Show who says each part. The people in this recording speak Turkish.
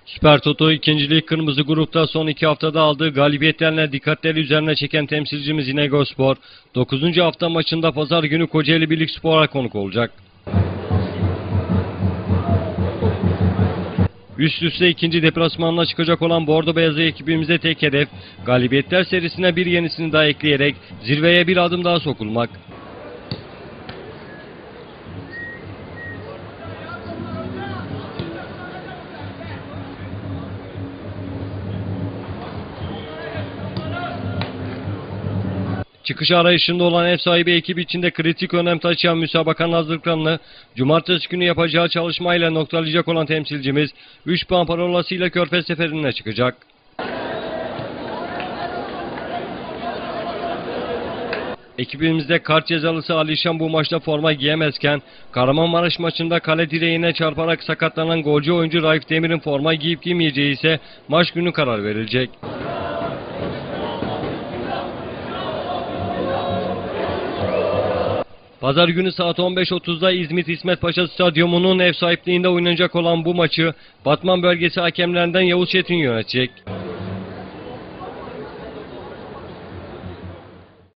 Speaker 1: Süper Toto 2. Lig Kırmızı Grup'ta son 2 haftada aldığı galibiyetlerle dikkatleri üzerine çeken temsilcimiz İnegölspor, 9. hafta maçında pazar günü Kocaeli Birlikspor'a konuk olacak. Üst üste ikinci deplasmanına çıkacak olan Bordo Beyazı ekibimize tek hedef, galibiyetler serisine bir yenisini daha ekleyerek zirveye bir adım daha sokulmak. Çıkış arayışında olan ev sahibi ekibi içinde kritik önem taşıyan müsabakanın hazırlıklarını cumartesi günü yapacağı çalışmayla noktalayacak olan temsilcimiz 3 puan parolasıyla Körfez seferine çıkacak. Ekibimizde kart cezalısı Alişan bu maçta forma giyemezken Kahramanmaraş maçında kale direğine çarparak sakatlanan golcü oyuncu Raif Demir'in forma giyip giymeyeceği ise maç günü karar verilecek. Pazar günü saat 15.30'da İzmit İsmet Paşa Stadyumu'nun ev sahipliğinde oynanacak olan bu maçı Batman bölgesi hakemlerinden Yavuz Çetin yönetecek.